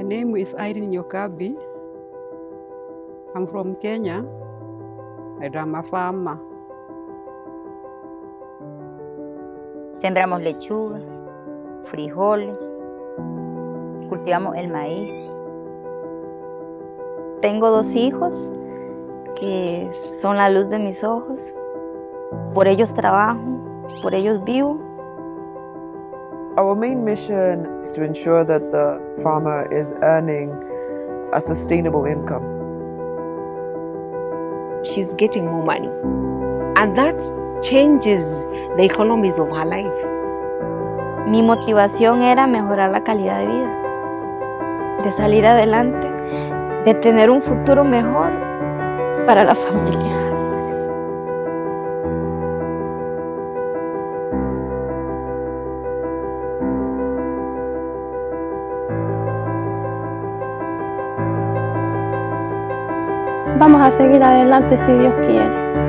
name is Irene Nyokabi. I'm from Kenya, and I'm a farmer. Sembramos lechuga, frijoles, cultivamos el maíz. Tengo 2 hijos que son la luz de mis ojos. Por ellos trabajo, por ellos vivo. Our main mission is to ensure that the farmer is earning a sustainable income. She's getting more money, and that changes the economies of her life. Mi motivación era mejorar la calidad de vida, de salir adelante, de tener un futuro mejor para la familia. Vamos a seguir adelante si Dios quiere.